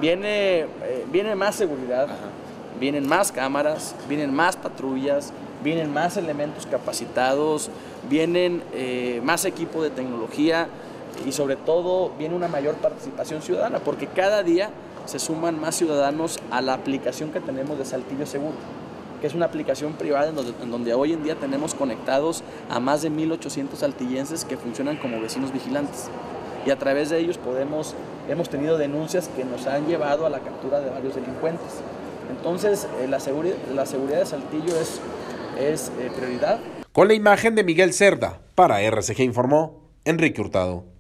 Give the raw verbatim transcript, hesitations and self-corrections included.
Viene, eh, viene más seguridad, Ajá. vienen más cámaras, vienen más patrullas, vienen más elementos capacitados, vienen eh, más equipo de tecnología y sobre todo viene una mayor participación ciudadana, porque cada día se suman más ciudadanos a la aplicación que tenemos de Saltillo Seguro, que es una aplicación privada en donde, en donde hoy en día tenemos conectados a más de mil ochocientos saltillenses que funcionan como vecinos vigilantes. Y a través de ellos podemos, hemos tenido denuncias que nos han llevado a la captura de varios delincuentes. Entonces, eh, la, seguridad, la seguridad de Saltillo es, es eh, prioridad. Con la imagen de Miguel Cerda, para R C G informó Enrique Hurtado.